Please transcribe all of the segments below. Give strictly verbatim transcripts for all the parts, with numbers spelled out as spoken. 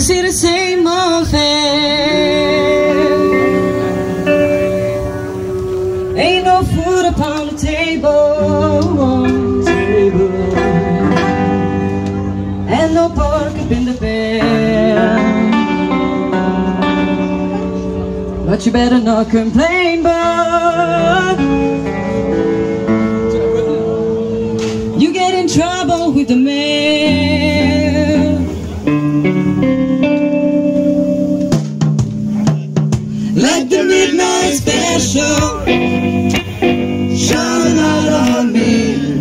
see the same old fare. Ain't no food upon the table, table, and no pork up in the bed. But you better not complain, bud. You get in trouble with the mayor. Like the midnight special, shine out on me.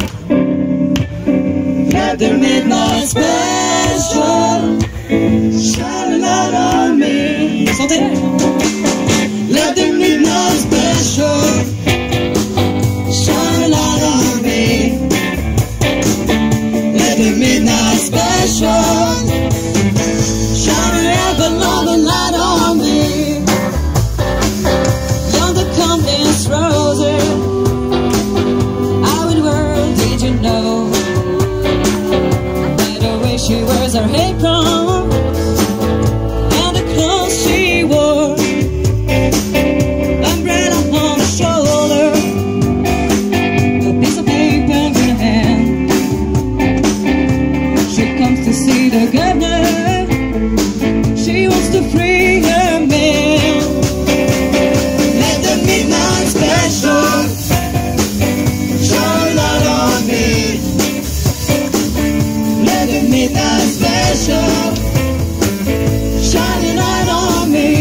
Like the midnight special, shine out on me. Sentez. Let the midnight special shine a light on me. Let the midnight special shine a loving light on me. Yonder comes Rosie. How in the world did you know? By the way she wears her apron and the clothes she wore. The governor, she wants to free her man. Let the midnight special shine a light on me. Let the midnight special shine a light on me.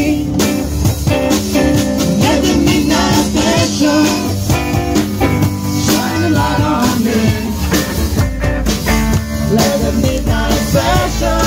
Let the midnight special shine a light on me. Let the midnight special